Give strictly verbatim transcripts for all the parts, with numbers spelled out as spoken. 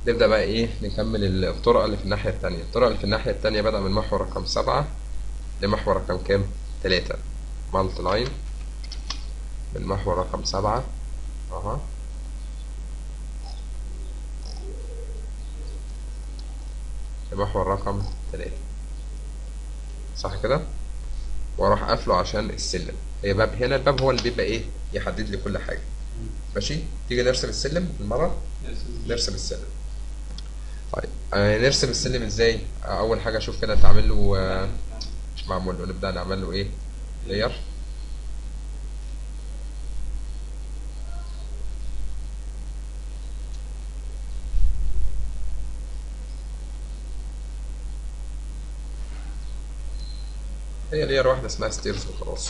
نبدأ بقى ايه نكمل الطرق اللي في الناحية التانية. الطرق اللي في الناحية التانية بدأ من محور رقم سبعة لمحور رقم كام؟ تلاتة. مالت لاين من محور رقم سبعة اها لمحور رقم تلاتة، صح كده؟ واروح قافله عشان السلم. هي باب هنا، الباب هو اللي بيبقى ايه يحدد لي كل حاجة. ماشي، تيجي نرسم السلم بالمرة. نرسم السلم. طيب آه نرسم السلم ازاي؟ آه اول حاجة اشوف كده تعمل له آه مش معمول له، نبدأ نعمل له ايه؟ لير. هي لير واحدة اسمها ستيرز وخلاص.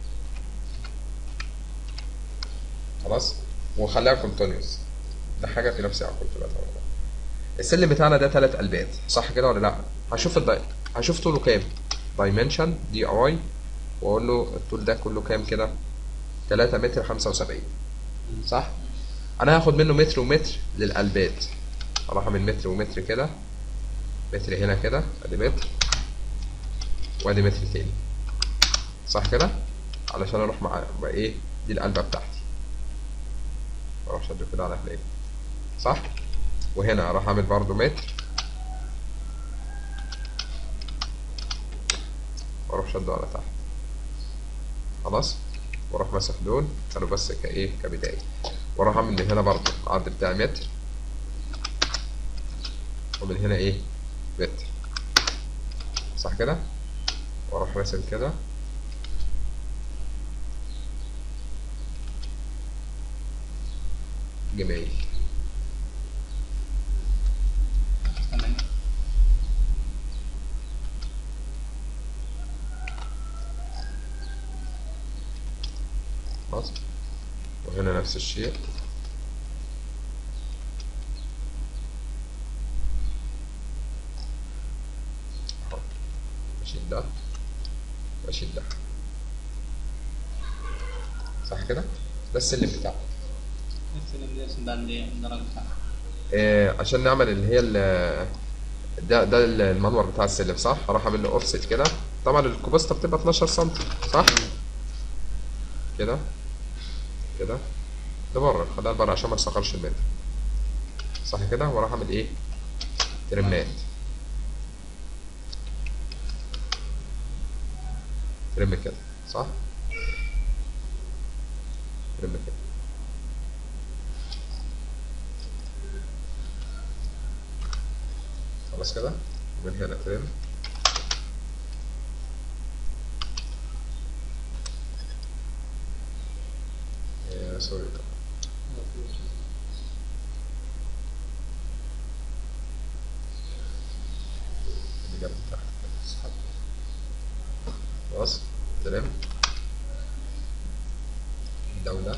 خلاص، وخليها كونتينيوس. ده حاجة في نفس يعقوب تبقى تمام. السلم بتاعنا ده تلات قلبات، صح كده ولا لا؟ هشوف الداي هشوف طوله كام. دايمنشن دي اي، واقول له الطول ده كله كام كده؟ تلاتة متر خمسة وسبعين، صح؟ انا هاخد منه متر ومتر للقلبات. اروح من متر ومتر كده، متر هنا كده ادي متر، وادي متر تاني، صح كده؟ علشان اروح مع مع ايه؟ دي القلبة بتاعتي. اروح شده كده على هناك، صح؟ وهنا اروح اعمل برضو متر، واروح شده على تحت. خلاص، واروح ماسح دول كانوا بس كايه كبداية، واروح اعمل من هنا برضو العرض بتاعي متر، ومن هنا ايه؟ متر، صح كده؟ واروح راسم كده. جميل. تمام. خلاص، وهنا نفس الشيء. اهو، بشيل ده واشيل ده، صح كده؟ ده السلم بتاعنا. السلم نرسم بقى اللي الدرجة بتاعته. آه عشان نعمل اللي هي ال- ده ده المنور بتاع السلم، صح؟ هروح اعمل له اوفست كده. طبعا الكوباستا بتبقى اتناشر سم، صح؟ كده كده لبره، خليها لبره عشان ما تسخرش المتر، صح كده؟ واروح اعمل ايه؟ ترمات. ترم كده، صح؟ ترم كده. خلاص كده، ومن هنا ترم. آه سوري، اللي جنب تحت كده، صح. خلاص، ترم ده وده.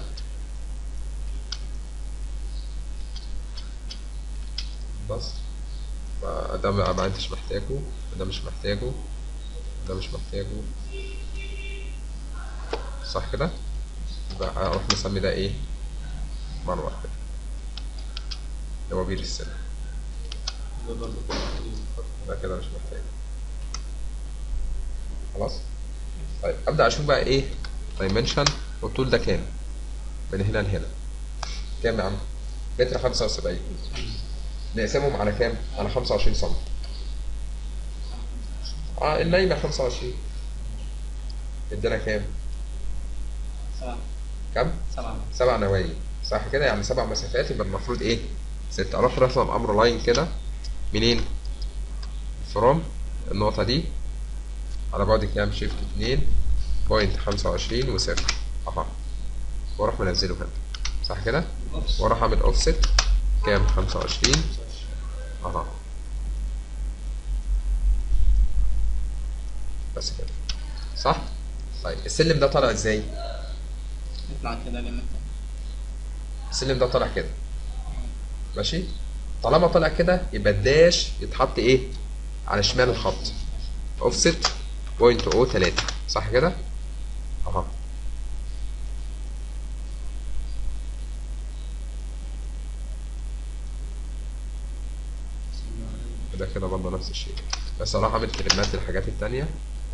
بس فده ما ما انتش محتاجه، وده مش محتاجه، وده مش محتاجه، صح كده؟ يبقى اروح مسمي ده ايه؟ منور كده، اللي هو بير السلم. ده كده مش محتاج. خلاص. طيب ابدا اشوف بقى ايه دايمنشن والطول ده كام من هنا لهنا. كام يا عم؟ متر خمسة وسبعين. نقسمهم على كام؟ على خمسة وعشرين سم. اه النايمة خمسة وعشرين. ادانا كام؟ سبعة. كام؟ سبعة. سبع نوايا، صح كده؟ يعني سبع مسافات، يبقى المفروض ايه؟ ستة. اروح رسم امر لاين كده منين؟ فروم النقطة دي على بعد كام؟ شيفت اتنين بوينت خمسة وعشرين وصفر، اها، واروح منزله هنا، صح كده؟ واروح اعمل اوفست كام؟ خمسة وعشرين، اها، بس كده، صح؟ طيب السلم ده طالع ازاي؟ يطلع كده جامد. السلم ده طالع كده، ماشي؟ طالما طالع كده يبقى الداش يتحط ايه؟ على شمال الخط، اوفست بوينت او تلاتة، صح كده؟ اها، ده كده برضه نفس الشيء، بس اروح اعمل ترمات للحاجات التانية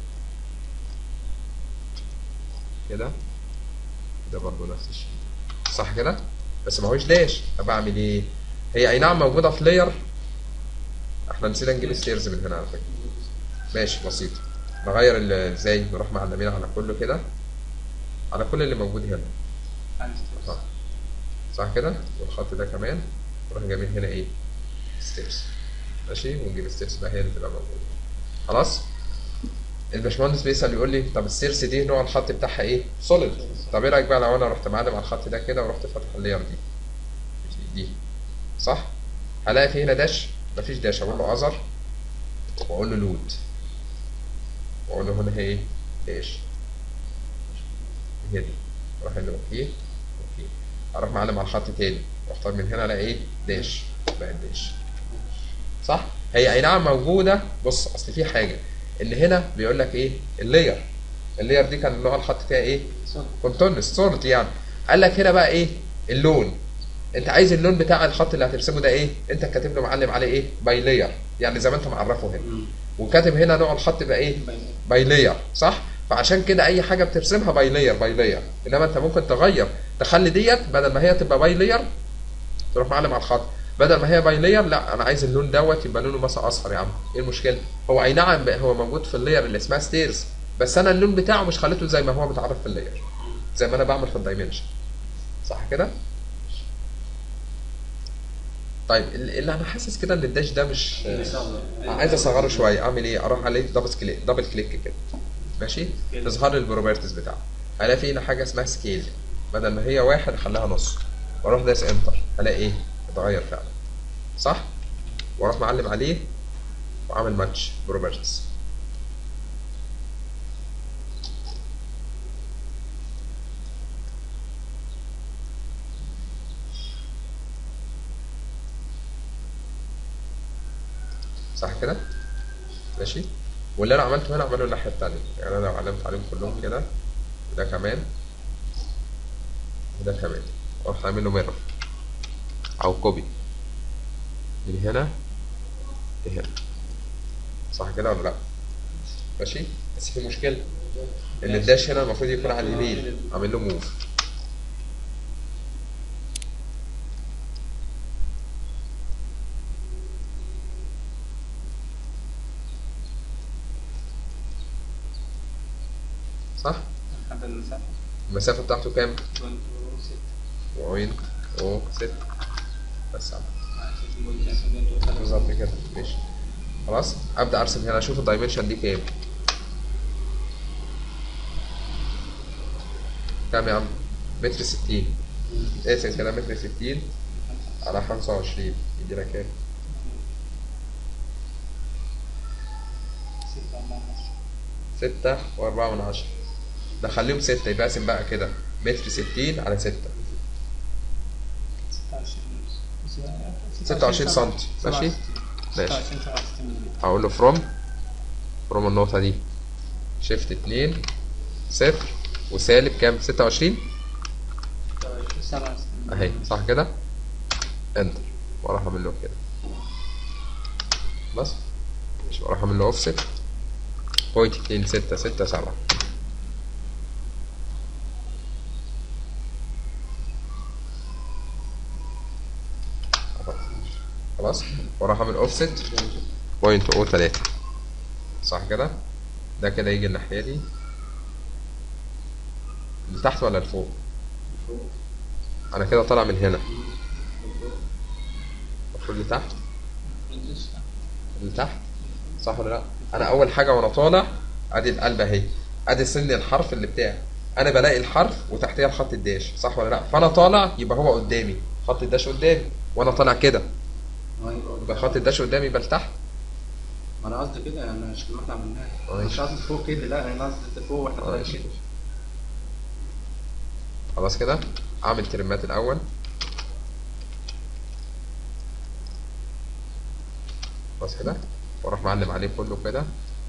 كده، ده برضه نفس الشيء صح كده، بس ما هوش داش. طب اعمل ايه؟ هي اي نعم موجوده في لاير، احنا نسينا نجيب ستيرز من هنا على فكره. ماشي بسيط، نغير ال- ازاي، نروح معلمين على كله كده، على كل اللي موجود هنا اه صح كده، والخط ده كمان نروح جايبين هنا ايه؟ ستيرز. ماشي، ونجيب ستيرز بقى هي اللي تبقى موجوده. خلاص. الباشمهندس بيسأل يقول لي طب السيرس دي نوع الخط بتاعها ايه؟ سوليد. طب ايه رايك بقى لو انا رحت معلم على الخط ده كده ورحت فاتح اللاير دي دي صح؟ هلاقي في هنا داش؟ مفيش داش، اقول له اذر واقول له لود واقول له هنا هي ايه؟ داش. هي دي، اروح اقول له اوكي اوكي، اروح معلم على الخط تاني واختار من هنا الاقي ايه؟ داش، بقت داش صح؟ هي اي نعم موجوده. بص اصل في حاجه ان هنا بيقول لك ايه؟ اللاير اللاير دي كان نوع الخط فيها ايه؟ كونتونس سوليد يعني. قال لك هنا بقى ايه؟ اللون. انت عايز اللون بتاع الخط اللي هترسمه ده ايه؟ انت كاتب له معلم عليه ايه؟ باي لاير، يعني زي ما انت معرفه هنا، وكاتب هنا نوع الخط بقى ايه؟ باي لاير صح؟ فعشان كده اي حاجه بترسمها باي لاير باي لاير، انما انت ممكن تغير تخلي ديت بدل ما هي تبقى باي لاير تروح معلم على الخط، بدل ما هي باي لاير لا انا عايز اللون دوت يبقى لونه مثلا اصفر. يا عم ايه المشكله؟ هو اي نعم هو موجود في اللاير اللي اسمها ستيرز، بس انا اللون بتاعه مش خليته زي ما هو متعرف في اللاير، زي ما انا بعمل في الدايمنشن صح كده؟ طيب اللي انا حاسس كده ان الداش ده مش عايز اصغره شويه، اعمل ايه؟ اروح عليه دبل كليك دبل كليك كده ماشي، تظهر لي البروبرتيز بتاعه. هلاقي في هنا حاجه اسمها سكيل، بدل ما هي واحد اخليها نص، واروح دايس انتر هلاقي ايه؟ اتغير فعلا صح؟ واروح معلم عليه واعمل ماتش بروبرتيز. صح كده؟ ماشي. واللي انا عملته هنا اعمله الناحيه الثانيه، يعني انا لو علمت عليهم كلهم كده، وده كمان وده كمان، واروح اعمل له ميرور او كوبي من هنا لهنا صح كده ولا لا؟ ماشي. بس في مشكله ان الداش هنا المفروض يكون على اليمين، اعمل له موف. صح؟ حد المسافة المسافه بتاعته كام؟ بوينت ستة بوينت او ستة بس عم. بوينت ستة بالظبط كده ماشي. خلاص ابدا ارسم هنا، اشوف الدايمنشن دي كام. كام يا عم؟ متر ستين. اقسم كده متر ستين على خمسة وعشرين يدينا كام؟ ستة أربعة عشرة ستة وأربعة من عشرة. ده خليهم ستة، يبقى اقسم بقى كده متر ستين على ستة، ستة وعشرين ستة وعشرين سنتي ماشي؟ ماشي. ستة وعشرين سبعة وستين هقول له فروم فروم النقطة دي شيفت اتنين صفر وسالب كام؟ ستة وعشرين سبعة وستين اهي صح كده؟ انتر واروح اعمل له كده بس ماشي، واروح اعمل له اوفست بوينت اتنين ستة ستة سبعة. خلاص، واروح اعمل اوفست بوينت او تلاتة صح كده؟ ده كده يجي الناحية دي لتحت ولا لفوق؟ انا كده طالع من هنا، المفروض لتحت لتحت صح ولا لا؟ انا اول حاجه وانا طالع ادي القلب اهي، ادي سن الحرف اللي بتاعي، انا بلاقي الحرف وتحتيها الخط الداش صح ولا لا؟ فانا طالع يبقى هو قدامي، خط الداش قدامي، وانا طالع كده يبقى خط الداش قدامي يبقى لتحت. ما انا قصدي كده يعني، مش اللي احنا عملناه، ماشي. مش قصدي فوق كده، لا انا قصدي فوق واحنا طالعين ماشي. كده. خلاص كده اعمل ترمات الاول خلاص كده، واروح معلم عليه كله كده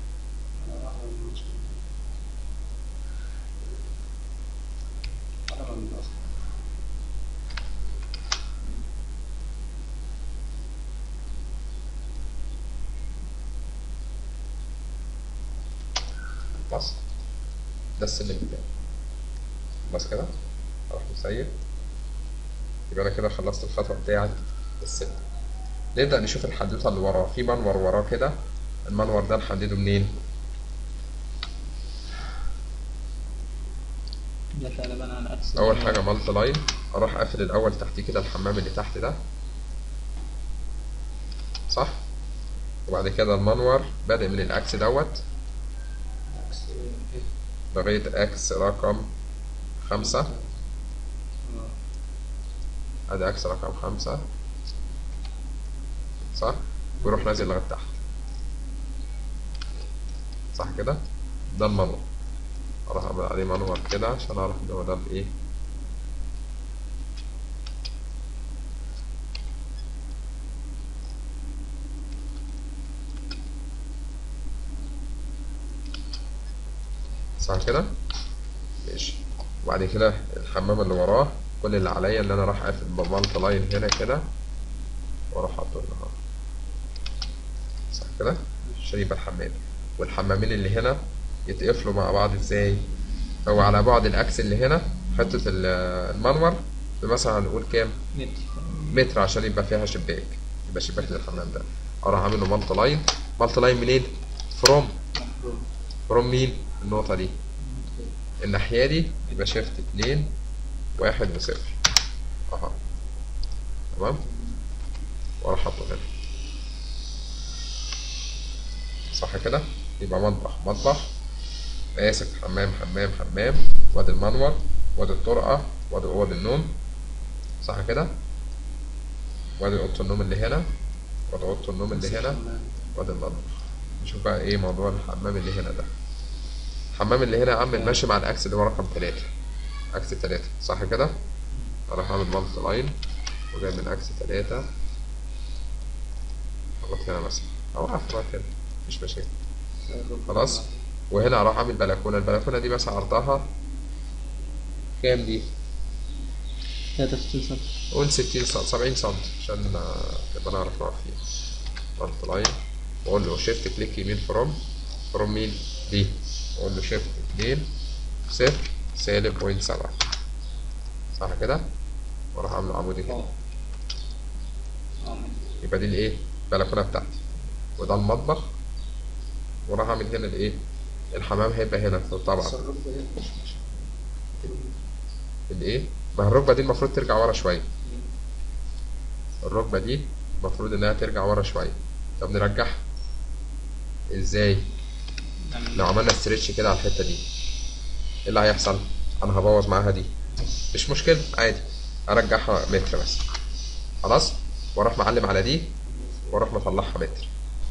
أنا من الأصل. خلاص ده السلم بتاعي. خلاص كده اروح مسيب. يبقى انا كده خلصت الخطوه بتاعت السلم. نبدا نشوف الحدوته اللي وراه. في منور وراه كده، المنور ده نحدده منين؟ ده غالبا على الأكس. اول حاجه مالتي لاين، اروح اقفل الاول تحتيه كده الحمام اللي تحت ده، صح؟ وبعد كده المنور بادئ من الاكس دوت عكس ايه؟ لغايه اكس رقم خمسة. اه. ادي اكس رقم خمسة، صح؟ ويروح نازل لغايه تحت، صح كده؟ ده المنور. اروح اعمل عليه منور كده عشان اعرف ان هو ده الايه. صح كده؟ ماشي. وبعد كده الحمام اللي وراه، كل اللي عليا ان انا راح اقفل بمالتي لاين هنا كده واروح احطه هنا اهو، صح كده؟ عشان يبقى الحمام. والحمامين اللي هنا يتقفلوا مع بعض ازاي؟ هو على بعد الاكس اللي هنا حته المنور مثلا هنقول كام؟ متر. متر عشان يبقى فيها شباك، يبقى شباك للحمام ده. اروح اعمل له مالتي لاين. مالتي لاين منين؟ فروم. مفروض. فروم مين؟ النقطه دي. الناحيه دي يبقى شيفت اتنين واحد وصفر اهو، تمام؟ واروح احطه هنا، صح كده؟ يبقى مطبخ مطبخ، اسف حمام حمام حمام، وادي المنور وادي الطرقه وادي اوض النوم، صح كده؟ وادي اوضه النوم اللي هنا وادي اوضه النوم اللي هنا وادي المطبخ. نشوف بقى ايه موضوع الحمام اللي هنا ده. الحمام اللي هنا يا عم ماشي مع الاكس اللي هو رقم تلاتة، اكس تلاتة، صح كده؟ اروح اعمل مالتي لاين وجاي من اكس تلاتة احط هنا مثلا او اقفل كده، مش مشاكل. خلاص. وهنا اروح اعمل بلكونه. البلكونه دي مثلا عرضها كام دي؟ تلاتة وستين سم. قول ستين سم سبعين سم عشان نبقى نعرف نقف فيها. مالتي لاين واقول له شيفت كليك يمين فروم. فروم مين؟ دي. واقول له شيفت اتنين صفر سالب بوينت سبعة، صح كده؟ واروح اعمل عمودي كده. اه. اه. يبقى دي الايه؟ البلكونه بتاعتي. وده المطبخ. وراح اعمل هنا الايه؟ الحمام هيبقى هنا طبعا. الايه؟ ما الركبه دي المفروض ترجع ورا شويه. الركبه دي المفروض انها ترجع ورا شويه. طب نرجعها ازاي؟ لو عملنا استريتش كده على الحته دي ايه اللي هيحصل؟ انا هبوظ معاها دي، مش مشكله عادي، ارجعها متر بس، خلاص. واروح معلم على دي واروح مطلعها متر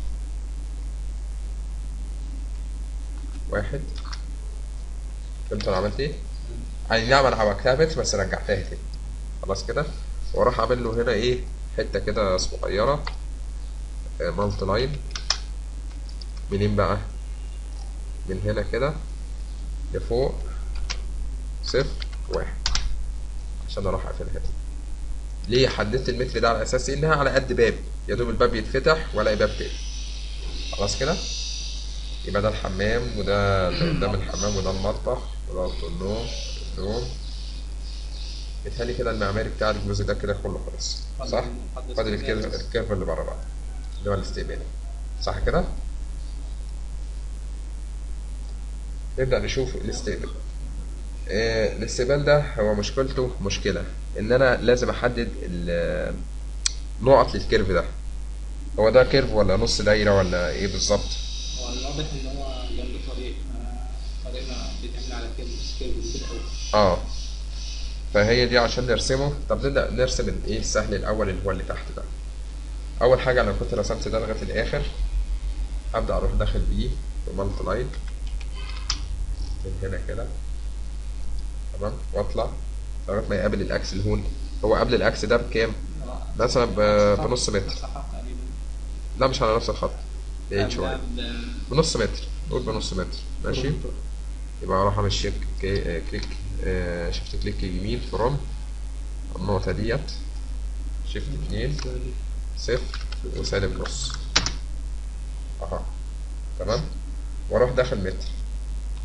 واحد. فهمت انا عملت ايه؟ يعني نعم انا عوجتها متر بس رجعتها تاني، خلاص كده. واروح اعمل له هنا ايه؟ حته كده صغيره مالتي لاين. منين بقى؟ من هنا كده لفوق صفر واحد عشان اروح اقفلها هنا. ليه حددت المتر ده؟ على اساس انها على قد باب، يا دوب الباب يتفتح والاقي باب تاني، خلاص كده. يبقى ده الحمام وده اللي قدام الحمام وده المطبخ وده اوضه النوم النوم. بيتهيألي كده المعماري بتاع الجزء ده كده كله خلص، صح؟ فاضل الكيرف الكيرف اللي بره بقى اللي هو الاستقبالي، صح كده؟ نبدأ نشوف الاستقبال. آه الاستقبال ده هو مشكلته مشكلة إن أنا لازم أحدد نقط للكيرف ده. هو ده كيرف ولا نص دايرة ولا إيه بالظبط؟ هو الواضح إن هو جنب طريق، آه، طريقنا بيتعمل على كيرف كيرف كده أوي. اه فهي دي عشان نرسمه. طب نبدأ نرسم الايه السهل الأول اللي هو اللي تحت ده. أول حاجة أنا كنت رسمت ده لغاية الآخر، أبدأ أروح داخل بيه بمالتي لاين من هنا كده، تمام، وأطلع لغاية ما يقابل الأكس الهون. هو قبل الأكس ده بكام؟ مثلا ب- بنص متر. لا مش على نفس الخط، بعيد شوية، بنص متر، نقول بنص متر، ماشي. يبقى أروح أعمل شيك كليك آه، شيفت كليك يمين فروم النقطة ديت، شيفت اتنين صفر وسالب نص اها، تمام. واروح داخل متر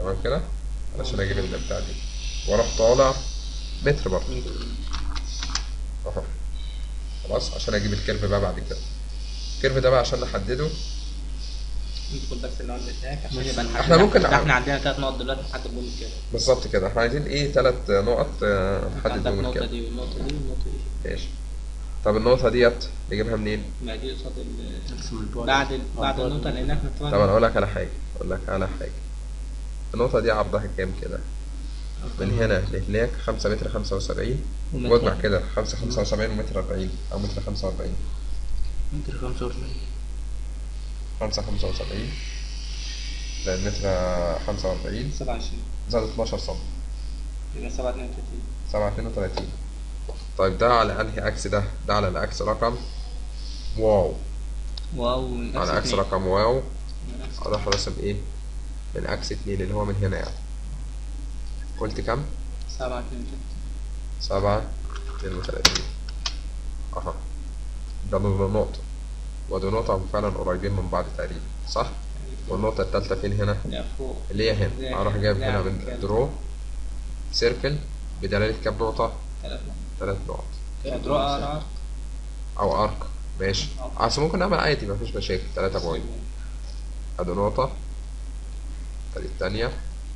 تمام كده علشان اجيب البتاع دي، واروح طالع متر برضه اهو. خلاص عشان اجيب الكيرف بقى بعد كده. الكيرف ده بقى عشان نحدده ندخل بس النقط بتاعك عشان يبقى نحدد. احنا ممكن ده احنا عندنا ثلاث نقط دلوقتي نحدد بهم كده. بالظبط كده. احنا عايزين ايه؟ ثلاث نقط آه، نحدد عندك بهم النقطة الكيرف. دي والنقطة دي والنقطة دي. ماشي. طب النقطة ديت نجيبها منين؟ ما دي قصاد ال نقسم البعد. بعد ال- بعد البعد. النقطة لأن احنا طبعا. طب انا اقول لك على حاجة اقول لك على حاجة النقطة دي عرضها كام كده؟ من هنا لهناك خمسة متر خمسة وسبعين، ومتر. واجمع كده خمسة خمسة وسبعين ومتر أربعين أو متر خمسة وأربعين. متر خمسة وأربعين. خمسة خمسة وسبعين زائد متر خمسة وأربعين سبعة وعشرين زائد اتناشر سم يبقى سبعة اتنين وتلاتين. سبعة اتنين وتلاتين. طيب ده على انهي اكس؟ ده ده على الاكس رقم واو. واو من على اكس اتنين. رقم واو من أكس اروح راسم ايه؟ من اكس اتنين اللي هو من هنا يعني. قلت كام؟ سبعة اتنين وتلاتين. سبعة اتنين وتلاتين اها. ده نقطة ودي نقطة، هم فعلا قريبين من بعض تقريبا صح؟ والنقطة التالتة فين هنا؟ لا فوق. اللي هي هنا. اروح جايب هنا من درو سيركل بدلالة كام نقطة؟ ثلاث نقط. تلات نقط درو ار او ارك. ماشي. اصل ممكن نعمل عادي مفيش مشاكل. تلاتة بوينت. ادي نقطة، ادي التانية،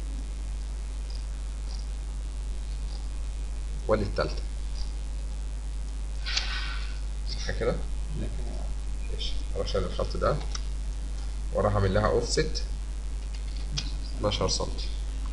وادي التالتة. صح كده؟ ماشي. اروح شايل الخط ده واروح اعمل لها اوفست اتناشر سنتي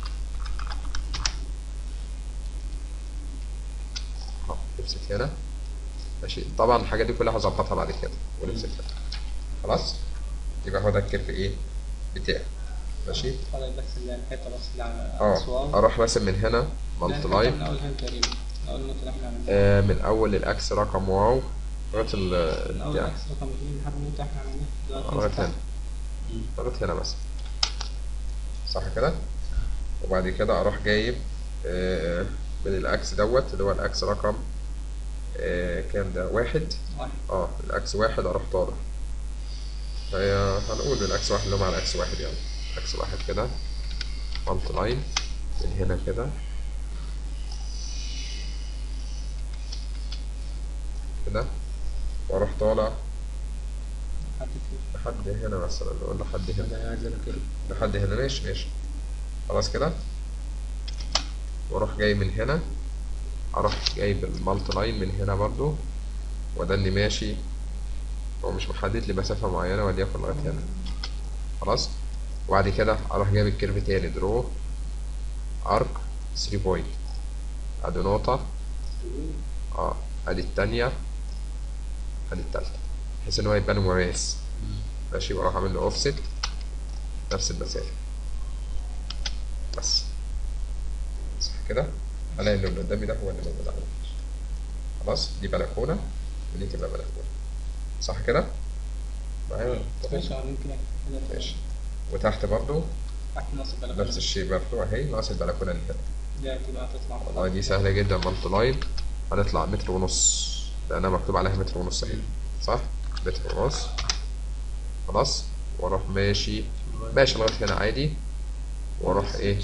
اهو. اوفست هنا. ماشي. طبعا الحاجات دي كلها هظبطها بعد كده ونمسك هنا. خلاص. يبقى هو ده الكيرف ايه بتاعي. ماشي. فاضل بس اللي الحتة بس اللي على اه الصواب. اروح راسم من هنا مالتي لا، لاين من أول هنا تقريبا. من أول النقطة اللي احنا عملناها. آه من اول الاكس رقم واو لغايه ال من أول بتاع الأكس رقم اتنين لحد النقطة اللي احنا عملناها دلوقتي. لغايه نفتح. هنا لغايه هنا مثلا. صح كده؟ وبعد كده اروح جايب آه من الاكس دوت اللي هو الاكس رقم آه كام ده؟ واحد. واحد. اه الاكس واحد اروح طالع. فهي هنقول من الاكس واحد اللي هو مع الاكس واحد يعني. اكس واحد كده مالتي لاين من هنا كده كده واروح طالع حد فيه. لحد هنا مثلا. نقول لحد هنا. ده قاعد لنا كده. لحد هنا. ماشي ماشي. خلاص كده. واروح جاي من هنا اروح جايب المالتي لاين من هنا برضو، وده اللي ماشي. هو مش محدد لي مسافة معينة وليكن لغاية هنا. خلاص. وبعد كده اروح جايب الكيرف تاني درو ارك ثري بوينت. ادي نقطة اه ادي التانية ادي التالتة بحيث ان هو يبان مماس. ماشي. واروح اعمل له اوفست نفس المسافة بس. صح كده؟ الاقي اللي قدامي ده هو اللي موجود على الوش. خلاص. دي بلكونة ودي تبقى بلكونة. صح كده؟ معايا؟ ماشي. ممكن كده. ماشي. وتحت برضو تحت نص البلكونة. نفس الشيء برضو اهي ناقص البلكونة اللي هنا. دي هتبقى هتطلع. والله دي سهلة جدا. مالتي لاين هنطلع متر ونص لأنها مكتوب عليها متر ونص اهي. صح؟ متر ونص. خلاص. واروح ماشي ماشي لغاية هنا عادي. واروح ايه؟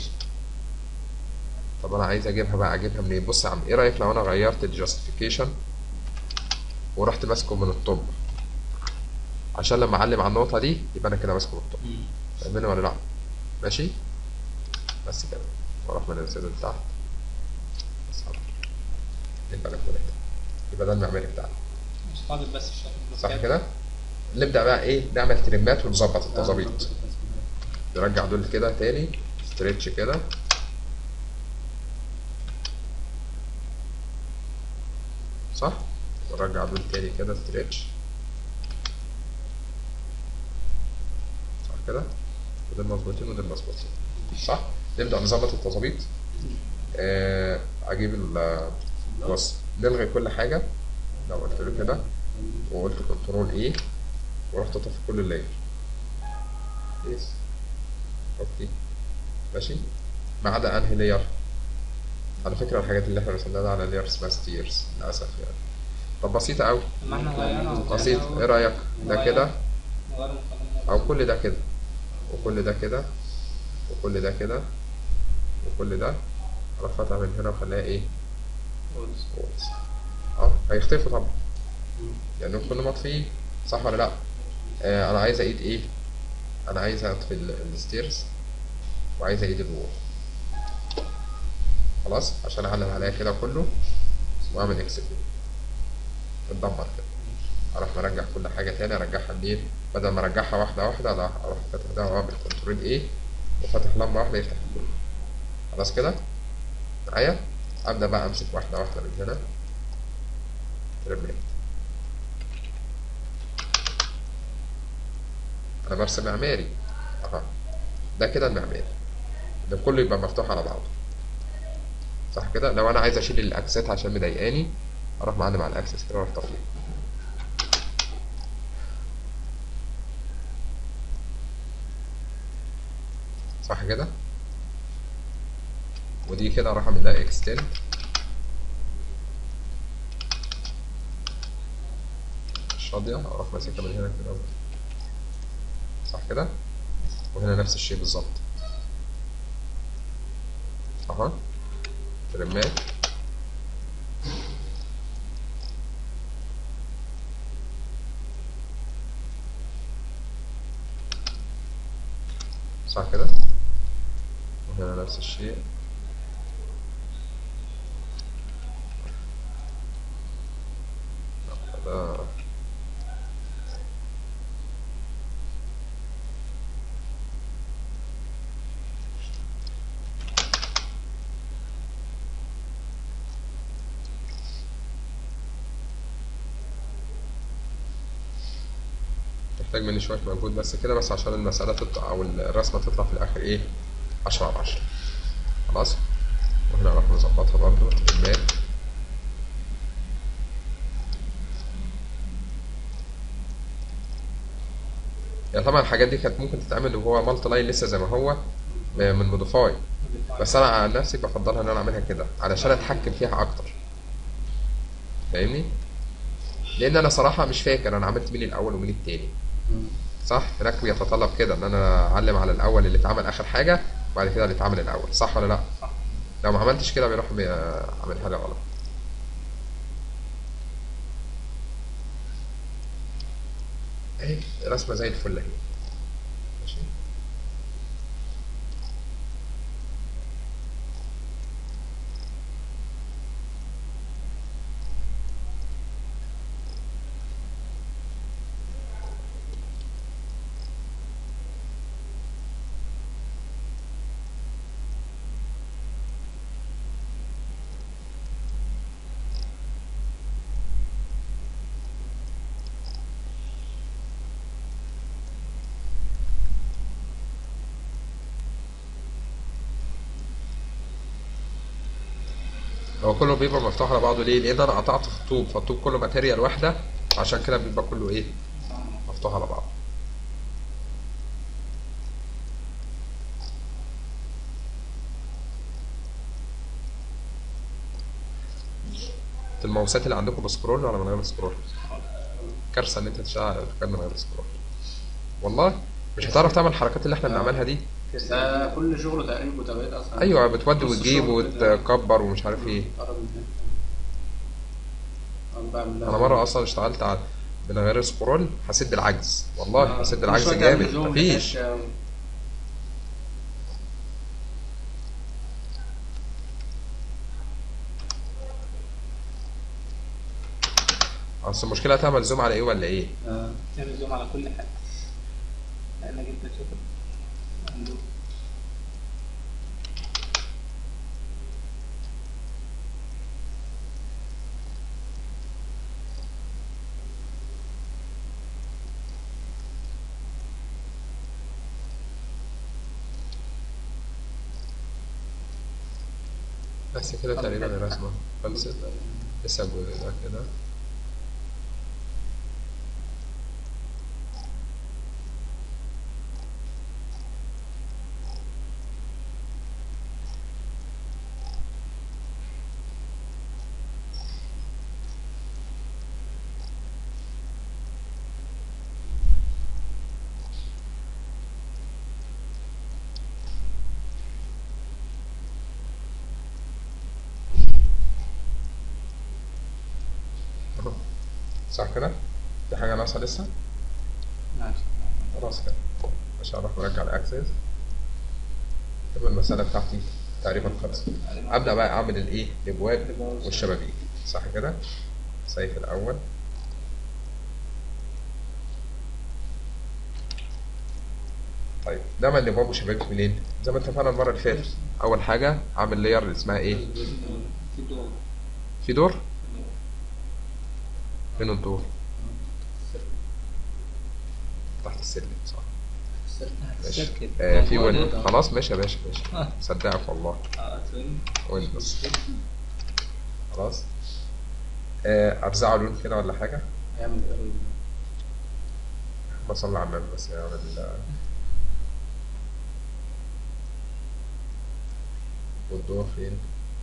طب انا عايز اجيبها بقى. اجيبها منين؟ بص يا عم، ايه رأيك لو انا غيرت الجاستيفيكيشن ورحت ماسكه من الطب عشان لما اعلم على النقطة دي يبقى انا كده ماسكه من الطب. فاهمني ولا لا؟ ماشي؟ بس كده. واروح منزله لتحت بس خلاص. يبقى البلكونة هنا. يبقى ده المعماري بتاعنا. مش فاضل بس الشكل. صح كده؟ نبدأ بقى ايه؟ نعمل تريمات ونظبط التظابيط. نرجع دول كده تاني ستريتش كده. صح؟ ونرجع دول تاني كده ستريتش. صح كده؟ ودول مظبوطين ودول مظبوطين. صح؟ نبدأ نظبط التظابيط. آه اجيب ال بص نلغي كل حاجة. لو قلت له كده وقلت كنترول ايه ورحت اطفي كل اللاير. يس. اوكي. ماشي. ما عدا انهي لاير. على فكرة الحاجات اللي احنا رسمناها ده على لاير اسمها ستيرز للأسف يعني. طب بسيطة أوي. ما احنا غيرنا. بسيط. ايه رأيك؟ ده كده غيرنا. أو كل ده كده وكل ده كده وكل ده كده وكل ده اروح فاتح من هنا وخليها ايه؟ خالص. وولز. اه هيختفوا طبعا لانهم كلهم مطفيين، صح ولا لا؟ آه انا عايز اعيد ايه؟ انا عايز اطفي الستيرز وعايز اعيد الوول، خلاص عشان اعلم عليها كده كله واعمل اكسبت اتدمر كده. اروح مرجع كل حاجه تاني، ارجعها منين؟ بدل ما ارجعها واحده واحده لا، اروح فاتح ده واعمل كنترول ايه وفاتح لمبه واحده يفتح كله. خلاص كده معايا. ابدا بقى امسك واحده واحده من هنا ترميت. انا برسم معماري اها، ده كده المعماري ده كله يبقى مفتوح على بعضه، صح كده؟ لو انا عايز اشيل الاكسات عشان مضايقاني اروح معلم على الاكسس كده واروح طافيه، صح كده؟ ودي كده اروح اعمل لها اكستند، مش راضيه اروح ماسكها من هنا كده، صح كده؟ وهنا نفس الشيء بالظبط اها، ترمات صح كده؟ وهنا نفس الشيء. ده محتاج مني شوية مجهود بس كده، بس عشان المسألة تطلع أو الرسمة تطلع في الآخر إيه؟ عشرة على عشرة. خلاص؟ وهنا نروح نظبطها برضه ترمات. يعني طبعا الحاجات دي كانت ممكن تتعمل وهو مالتي لاين لسه زي ما هو من موديفاي، بس انا عن نفسي بفضلها ان انا اعملها كده علشان اتحكم فيها اكتر، فاهمني؟ لان انا صراحه مش فاكر انا عملت مين الاول ومين التاني، صح؟ هناك بيتطلب كده ان انا اعلم على الاول اللي اتعمل اخر حاجه وبعد كده اللي اتعمل الاول، صح ولا لا؟ صح. لو ما عملتش كده بيروح عامل حاجه غلط. اهي رسمه زي الفل اهي، ماشي. هو كله بيبقى مفتوح على بعضه ليه؟ لان انا قطعت في الطوب، فالطوب كله ماتيريال واحده، عشان كده بيبقى كله ايه؟ مفتوح على بعضه. الماوسات اللي عندكم بسكرول ولا من غير سكرول؟ كارثه ان انت تشتغل من غير سكرول، والله مش هتعرف تعمل الحركات اللي احنا بنعملها دي. ده كل شغله تقريبا متابعات اصلا. ايوه بتودي نص وتجيب الشغل كده. وتكبر ومش عارف ايه. قرب من هنا. أنا بعمل لها انا مره اصلا اشتغلت على من غير سكرول حسيت بالعجز، والله آه، حسيت كل بالعجز شوية جامد، تعمل زوم مفيش. لحتة و- اصل المشكله هتعمل زوم على ايه ولا ايه؟ آه. تعمل زوم على كل حاجة لأنك أنت تشوف عنده بس كده تقريبا الرسمه خلصت. لسه الجزء ده كده. صح كده؟ دي حاجة ناقصة لسه؟ ماشي. خلاص كده مش هروح مرجع الاكسس كده المسألة بتاعتي تقريبا خلصت. ابدأ بقى اعمل الايه؟ الابواب والشبابيك صح كده؟ سيف الاول طيب نعمل الابواب والشبابيك منين؟ زي ما اتفقنا المرة اللي فاتت اول حاجة اعمل لاير اللي اسمها ايه؟ في دور. في دور؟ فين الدور؟ تحت السلم صح ماشي السلم. آه في موجود. وين خلاص ماشي يا باشا ماشي آه. صدقك والله اه فين؟ وين بس خلاص آه ارزعه لون كده ولا حاجة هيعمل ايرور. بصلي على النبي بس يعمل والدور فين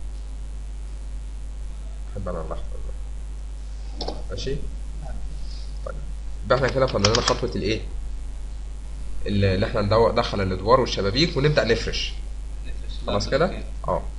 احب انا الاحمر ده. ماشي طيب يبقى احنا كده فضلنا خطوة الايه اللي احنا ندو- ندخل الادوار والشبابيك ونبدأ نفرش نفرش. خلاص لا، كده أوكي. اه